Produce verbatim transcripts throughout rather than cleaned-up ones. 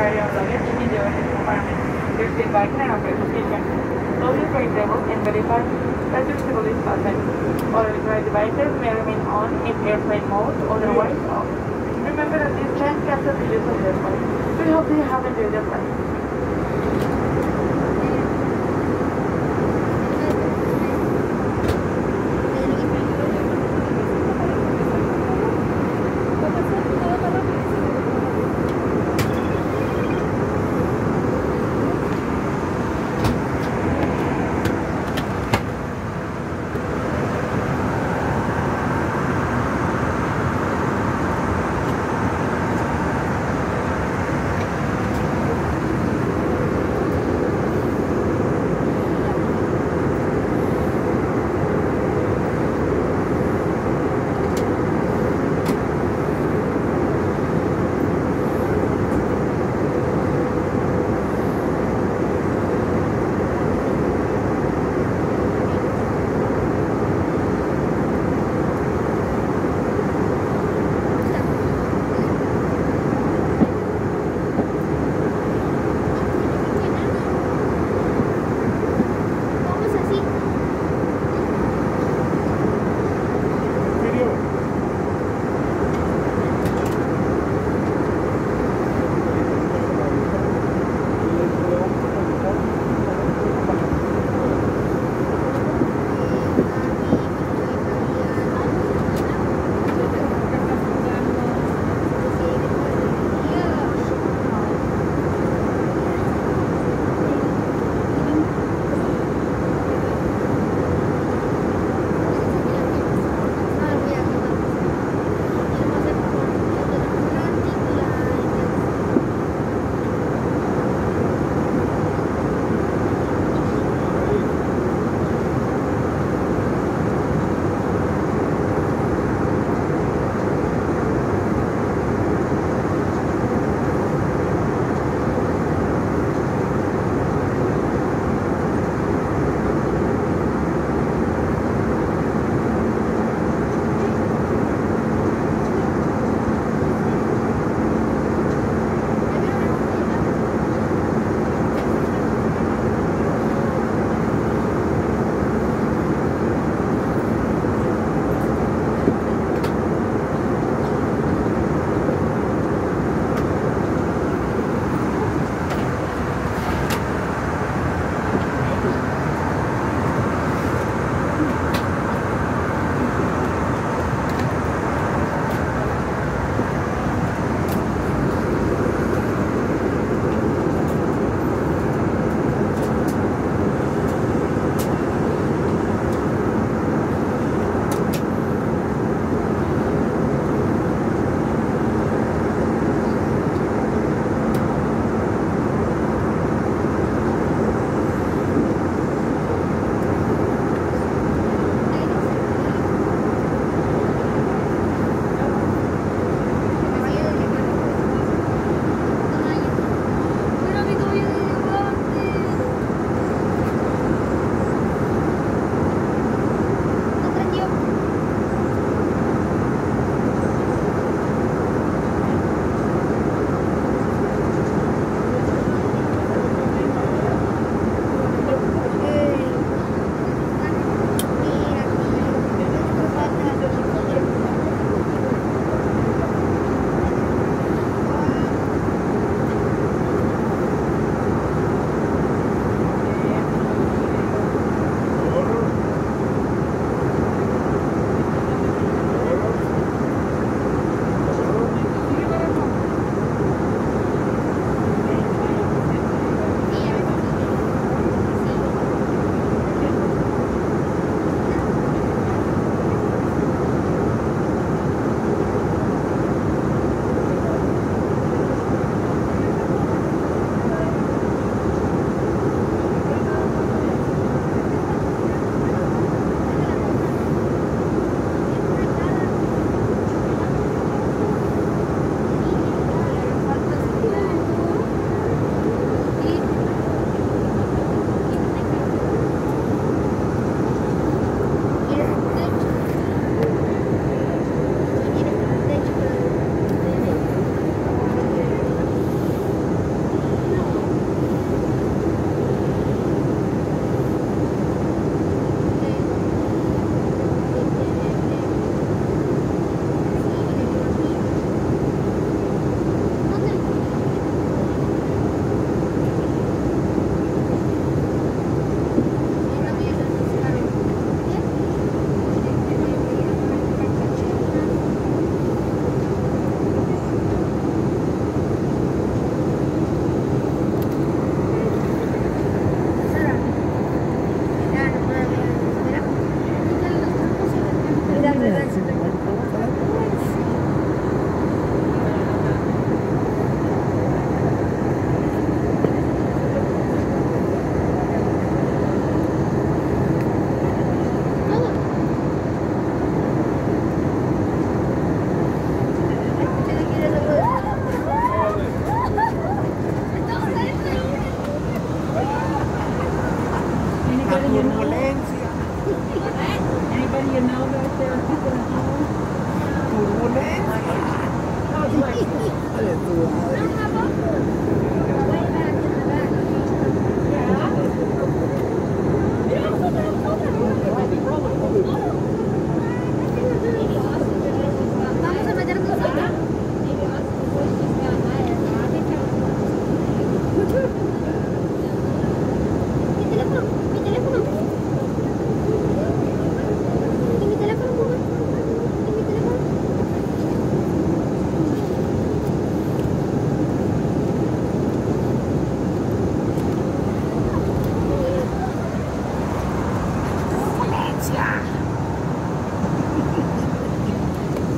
carry-on luggage in the overhead compartment. Your seat back in an open position. Close your tray table and verify that your table is fastened. All electronic devices may remain on in airplane mode, otherwise off. Remember that this can cancel the use of your phone. We hope you have enjoyed your flight.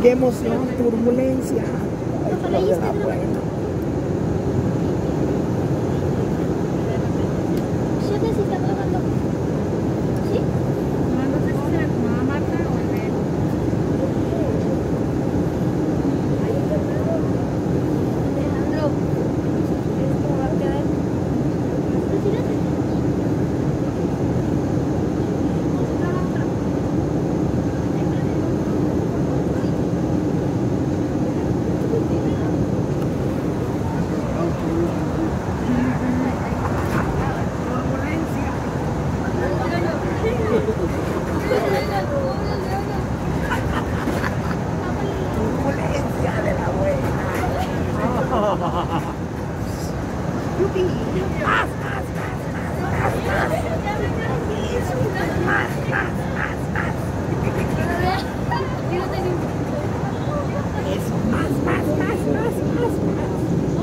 ¡Qué emoción! Turbulencia. Ay, ¿Lo leíste? la puerta. Yo te está trabajando. ¿Sí? No sé si será como a Marta o el de él. Alejandro. ¿Cómo va a quedar? Retírate. Turbulencia de la buena. ¡Yupi! ¡Más, más, más, más, más, más! Eso, más, más, más, más. Eso, más, más, más, más, más, más.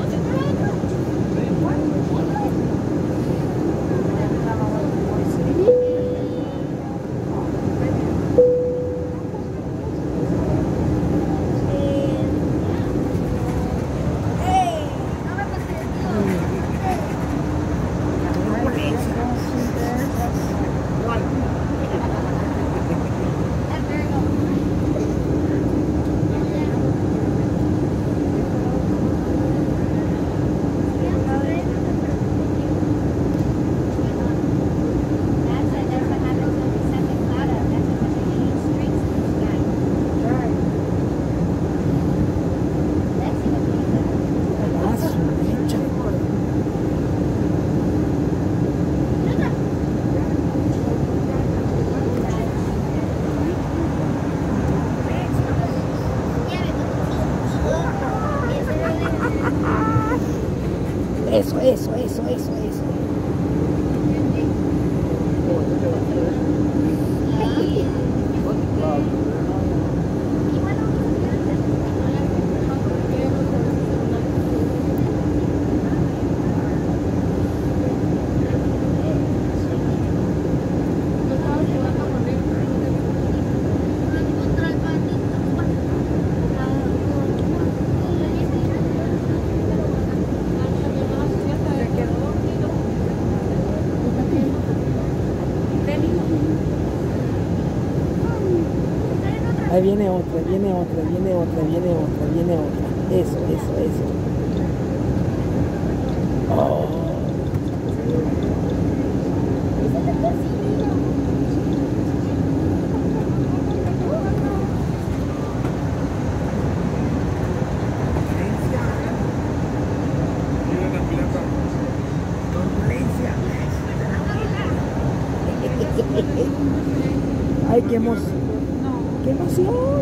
Eso, eso, eso, eso, eso. Ahí viene otra, viene otra, viene otra, viene otra, viene otra. Eso, eso, eso. Oh. Ay, qué emoción. ¡Qué emoción!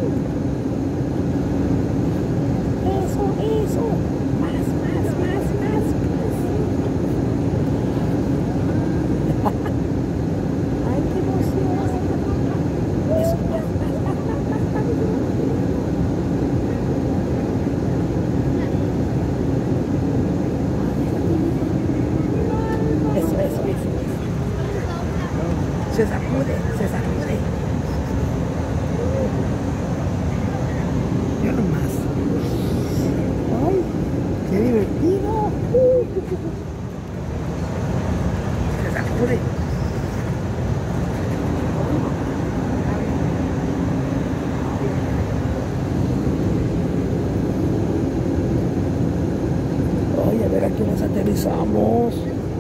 Eso, eso. Más, más, más, más, más. Ay, qué emoción. Eso, más, más, más, más, más, más. Eso, eso, eso. Se sacude, se sacude. Yo nomás. Ay, qué divertido. Uh, se sacude. Ay, a ver a qué nos aterrizamos.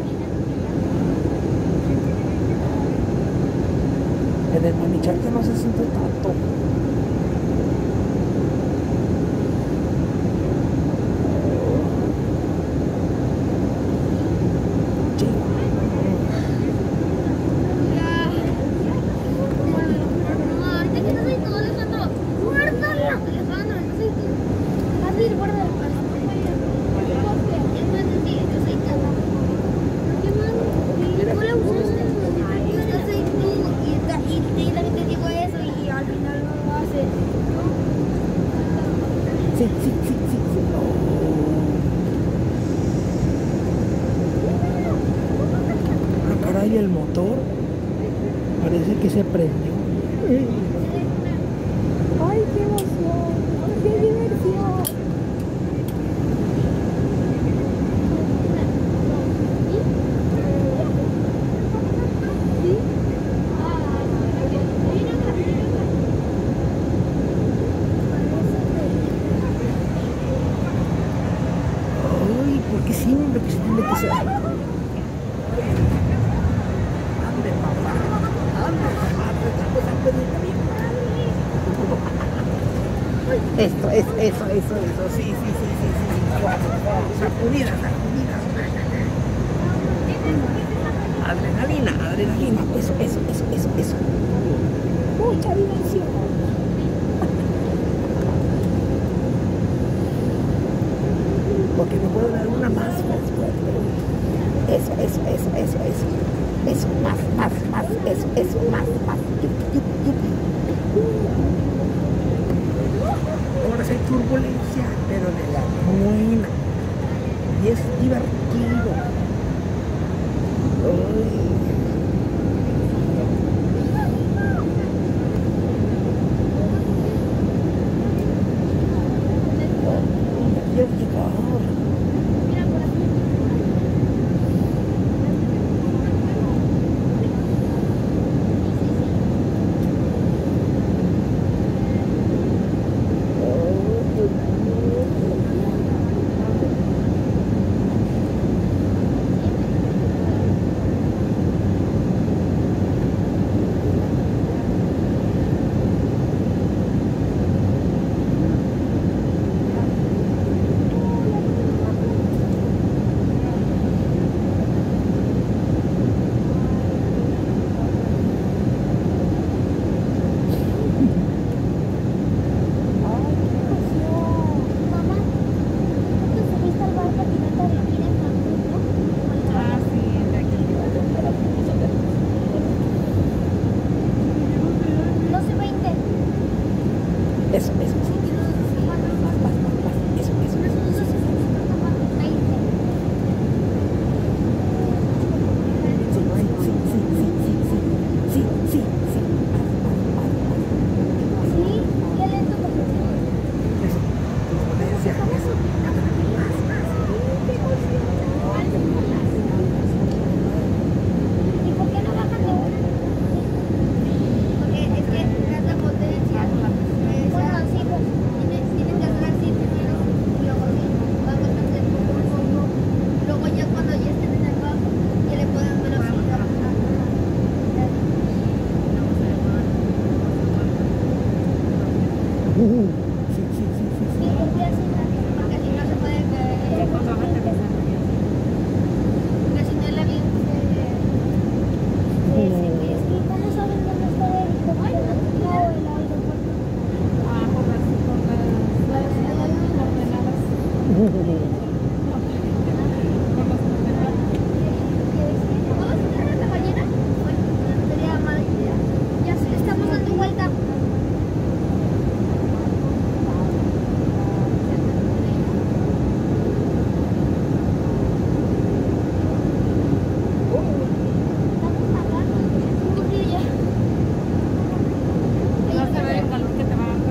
En el Manicharque no se siente tanto. Sí, sí, sí, sí, sí. Oh. Ah, caray, el motor parece que se prendió. Ay, qué emoción. que siempre que se tiene que ser. Ande, papá. Ande, papá. Después han pedido bien. Esto, es, eso, eso, eso. Sí, sí, sí, sí, sí. Sacudidas, sacudidas. Adrenalina, adrenalina. Eso, eso, eso, eso, eso. Mucha diversión. Porque me puedo dar una más fuerte. Eso, eso, eso, eso, eso. Eso, más, más, más, eso, eso, más, más. Yupi, yupi, yupi. Ahora sí hay turbulencia, pero de la buena. Y es divertido. Uy. Quiero llegar. Eso, eso, sí. Más, más, más, más, más. Eso, eso, eso, eso, eso. Sí, sí, sí, sí, sí, sí, sí, sí, sí. Más, más, más, más. Sí, qué lento. Eso, turbulencia, eso. Más, más. ¿Y por qué no bajan de una? Porque es que es la potencia. Bueno, sí, pues tienen, tienen que hacer así primero y luego sí, van bastante poco a poco. Luego ya cuando ya estén en el bajo, ya le pueden velocidad. Uh, sí, sí, sí, sí, Sí, sí. porque así, porque si no se puede caer. Porque si no el avión se... Sí, sí, es que ¿cómo saben dónde está el helicóptero? No, el aeropuerto. Ah, por las, por las, las coordenadas. Por las coordenadas. ¿Vamos a tener la ballena? Bueno, sería mala idea. Ya se- estamos dando vuelta. Estamos hablando. Un frío ya. No se ve el calor que te va a dar.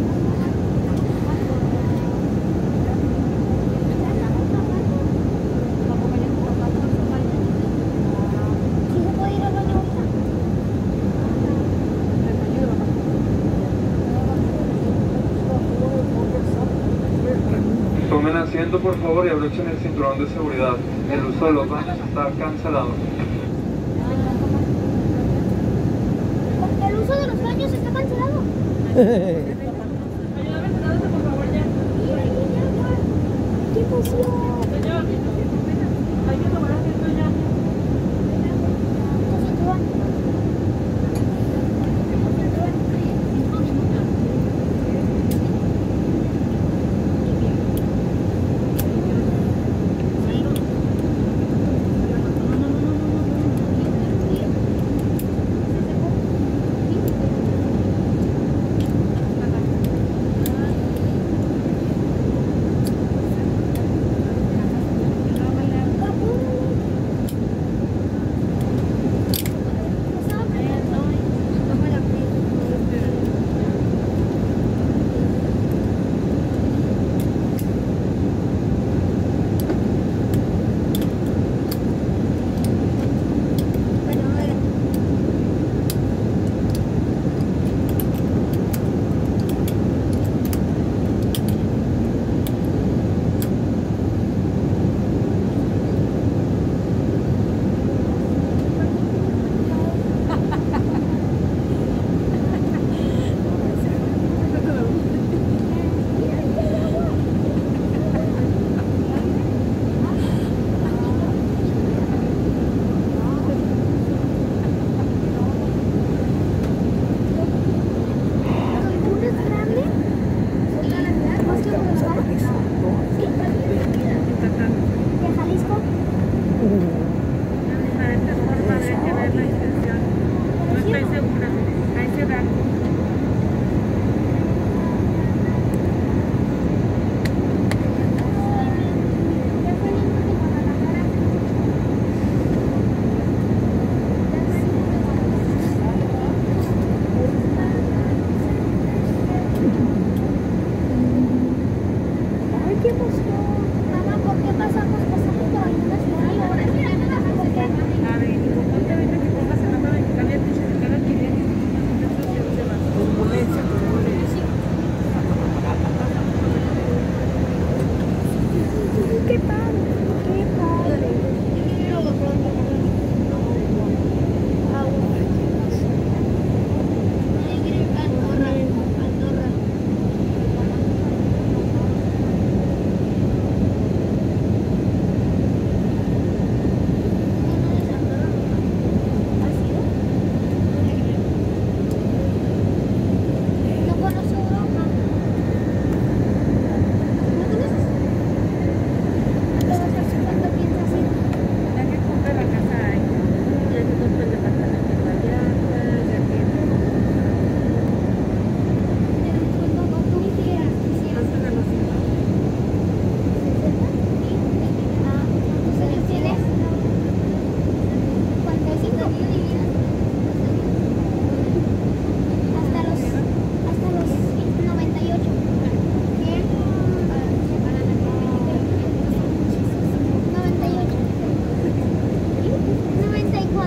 ¿Sí se puede ir al baño ahorita? Tomen asiento por favor y abrochen el cinturón de seguridad. El uso de los baños está cancelado. El uso de los baños está cancelado. ¡Qué emoción!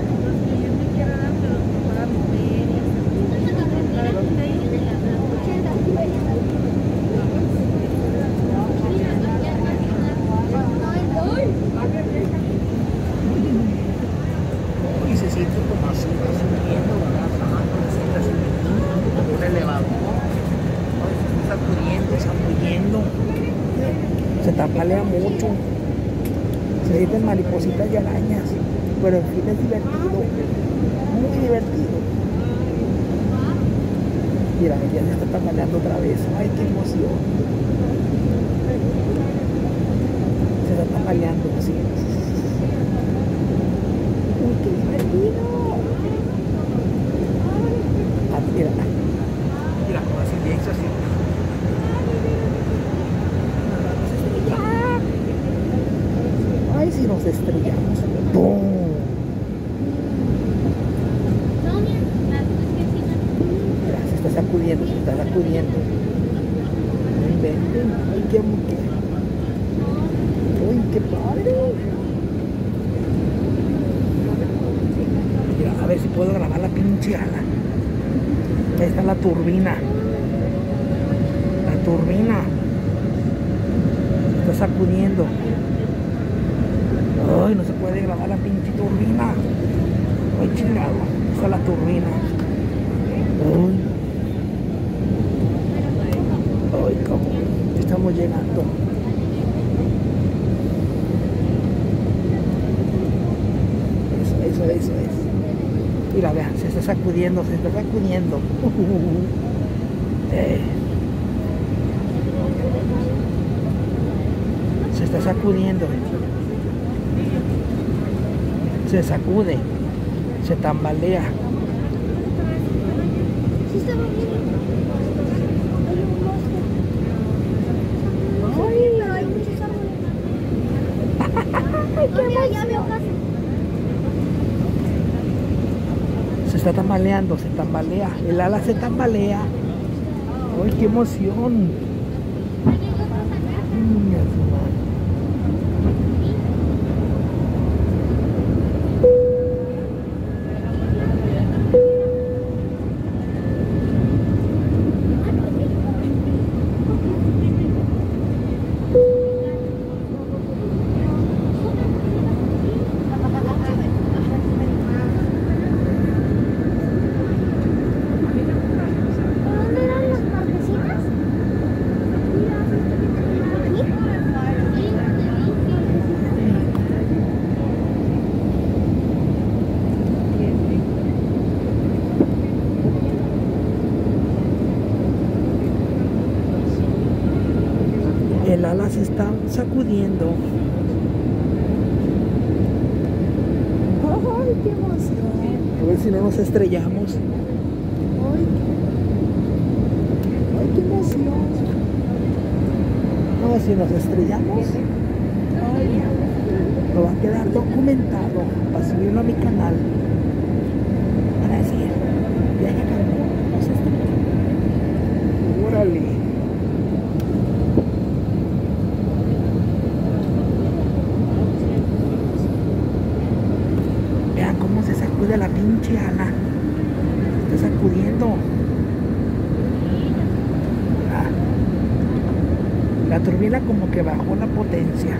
que yo te quiero dar, pero te pueda mover y así. La verdad que ahí te la Y se siente como así, va subiendo, va bajando, se siente así, como un elevador. Ay, se está sacudiendo, sacudiendo. Se tambalea mucho. Se sienten maripositas y arañas. Pero en fin es divertido. Muy divertido. Mira, ya se está tambaleando otra vez. Ay, qué emoción. Se está tambaleando así. Uy, qué divertido. Ah, mira. Mira, como así le hizo así. Ay, si nos estrellamos. ¡Pum! Mira, se está sacudiendo, se está sacudiendo. No inventen. Ay, qué qué. Uy, qué padre. Mira, a ver si puedo grabar la pinche ala. Ahí está la turbina. La turbina. Se está sacudiendo. Ay, no se puede grabar la pinche turbina. Ay, chingado. Esa es la turbina. Ay. Ay, cómo. Estamos llegando. Eso, eso, eso es. Mira, vean, se está sacudiendo, se está sacudiendo. Eh. Se está sacudiendo. Se sacude, se tambalea. Sí, está bien. Ay, Pero hay muchos árboles. Ay, qué mira, ya veo casi. se está tambaleando, se tambalea. El ala se tambalea. ¡Ay, qué emoción! Niña, su madre. ¿Dónde eran las partecitas? El ala se está sacudiendo. ¡Ay, qué emoción! A ver si no nos estrellamos. ¡Ay, ay qué emoción! No, si nos estrellamos, ay, lo va a quedar documentado para subirlo a mi canal. Para decir, ya que Cancún nos estrellamos. ¡Órale! Vean cómo se sacude la pinche ala. Se está sacudiendo. Ah. La turbina como que bajó la potencia.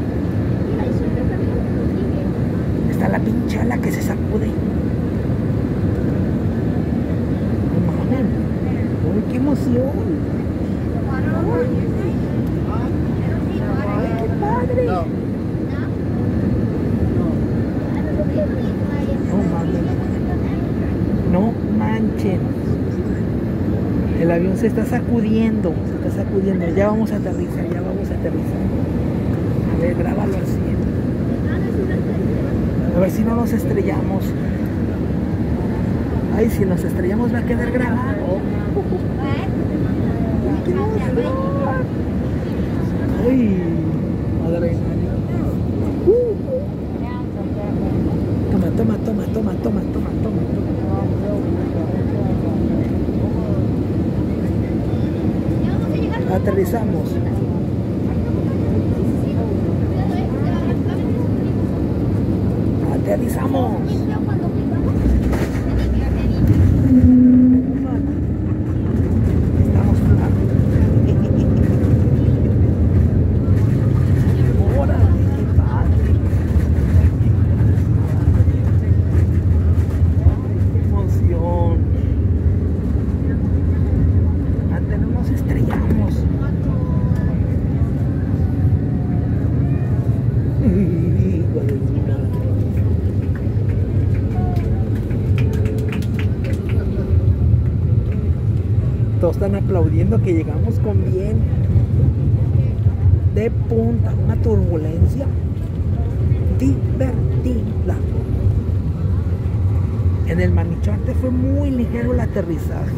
Está la pinche ala que se sacude. No mames. ¡Uy, qué emoción! ¡Ay, qué padre! No mames. No manchen. El avión se está sacudiendo. Se está sacudiendo. Ya vamos a aterrizar. Ya vamos a aterrizar. A ver, grábalo así. A ver si no nos estrellamos. Ay, si nos estrellamos va a quedar grabado. Ay, madre. Uh. Toma, toma, toma, toma, toma, toma, toma, toma. Aterrizamos. Aterrizamos. todos están aplaudiendo que llegamos con bien. De punta, una turbulencia divertida. En el Manicharte fue muy ligero el aterrizaje.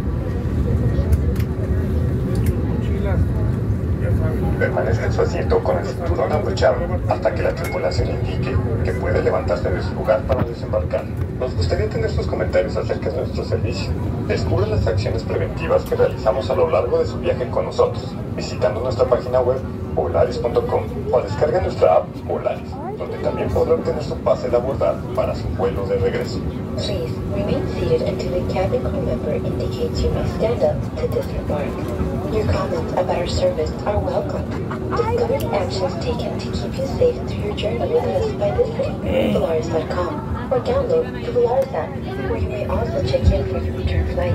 Permanezca en su asiento con el cinturón abrochado hasta que la tripulación indique que puede levantarse de su lugar para desembarcar. Nos gustaría tener sus comentarios acerca de nuestro servicio. Descubra las acciones preventivas que realizamos a lo largo de su viaje con nosotros, visitando nuestra página web volaris punto com o descarga nuestra app Volaris, donde también podrá obtener su pase de abordar para su vuelo de regreso. Please remain seated until the cabin crew member indicates you may stand up to disembark. Your comments about our service are welcome. Discover the actions taken to keep you safe through your journey with us by visiting volaris dot com or download the Volaris app, where you may also check in for your return flight.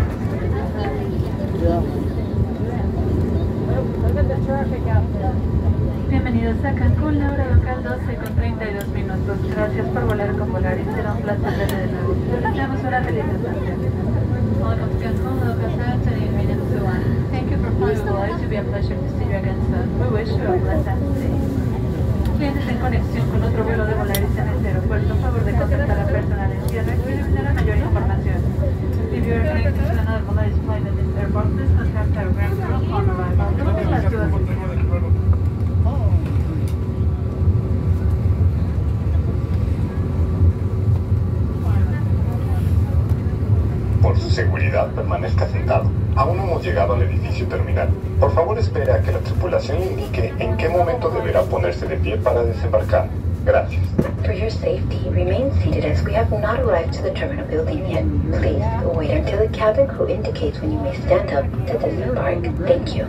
Bienvenidos a Cancún, la hora local doce con treinta y dos minutos. Gracias por volar con Volaris, será un placer verle de nuevo. Deseamos una feliz estancia. Welcome to Cancún, local time, twenty minutes to one. Thank you for flying with Volaris, it will be a pleasure to see you again soon. We wish you a pleasant stay. Clientes en conexión con otro vuelo de Volaris en este aeropuerto, a favor de contactar a personal en cierre y brindar mayor información. If you are connected to another Volaris flight at this airport, please contact our ground crew upon arrival. Todas las dudas y Por su seguridad, permanezca sentado. Aún no hemos llegado al edificio terminal. Por favor, espere a que la tripulación le indique en qué momento deberá ponerse de pie para desembarcar. Gracias. For your safety, remain seated as we have not arrived to the terminal building yet. Please wait until the cabin crew indicates when you may stand up to disembark. Thank you.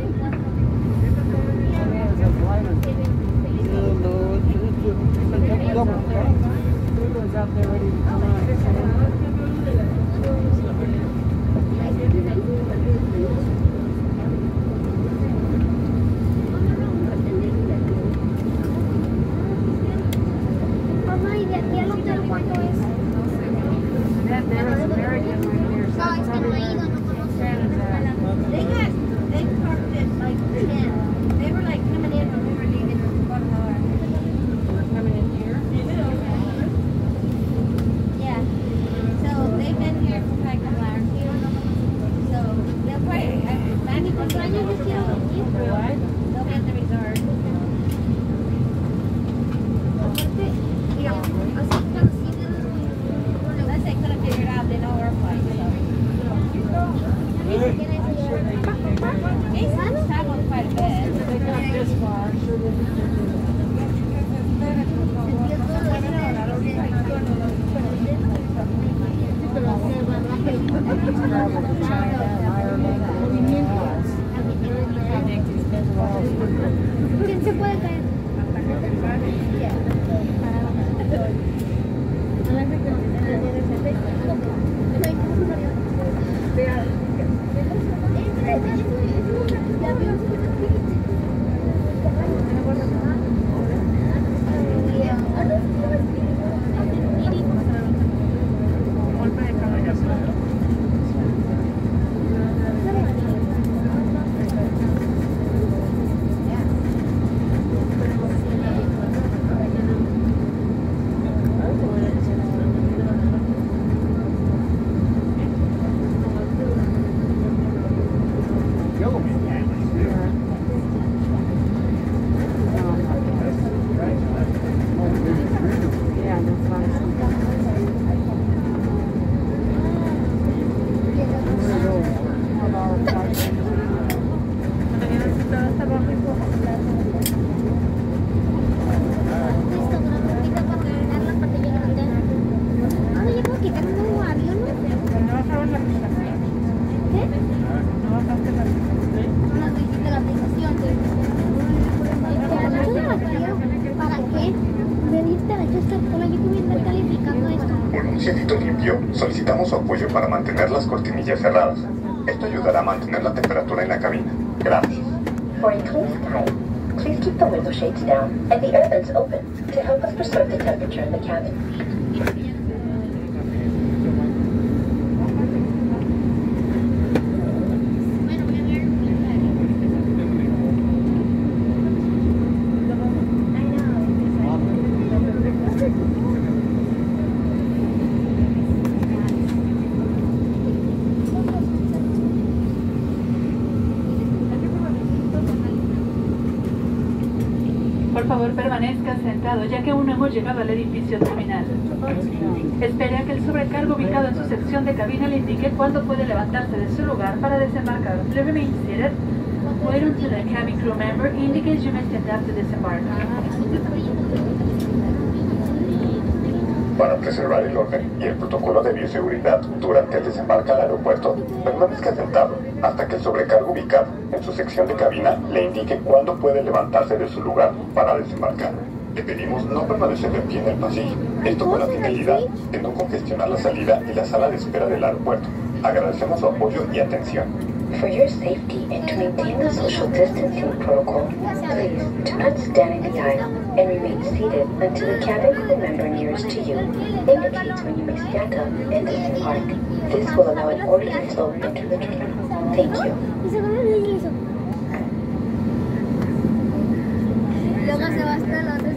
Mamá, ¿y de aquí al hotel cuánto es? No, es que no he ido, no conozco. They got, they parked at like ten. They were like coming in when we were leaving Guadalajara. Coming in here? Yeah. So they've been here for like a while. So they'll probably, I- Manny, ¿Cuántos años les quiero venir? they'll be at the resort. Aparte, mira, así conocidos. Unless they could have figured out they know our flight, so. He's traveled quite a bit. ¿Quién se puede caer? Por un cielito limpio, solicitamos su apoyo para mantener las cortinillas cerradas. Esto ayudará a mantener la temperatura en la cabina. Gracias. For a clean sky, please keep the window shades down and the air vents open to help us preserve the temperature in the cabin. permanezca sentado ya que aún no hemos llegado al edificio terminal. Espere a que el sobrecargo ubicado en su sección de cabina le indique cuándo puede levantarse de su lugar para desembarcar. Please remain seated. Wait until the cabin crew member indicates you may stand up to disembark. Para preservar el orden y el protocolo de bioseguridad durante el desembarque al aeropuerto, permanezca sentado hasta que el sobrecargo ubicado en su sección de cabina le indique cuándo puede levantarse de su lugar para desembarcar. Le pedimos no permanecer de pie en el pasillo, esto con la finalidad de no congestionar la salida y la sala de espera del aeropuerto. Agradecemos su apoyo y atención. For your safety and to maintain the social distancing protocol, please do not stand in the aisle and remain seated until the cabin crew member nearest to you indicates when you may stand up and disembark. This will allow an orderly flow into the terminal. Thank you. Luego se va hasta el otro.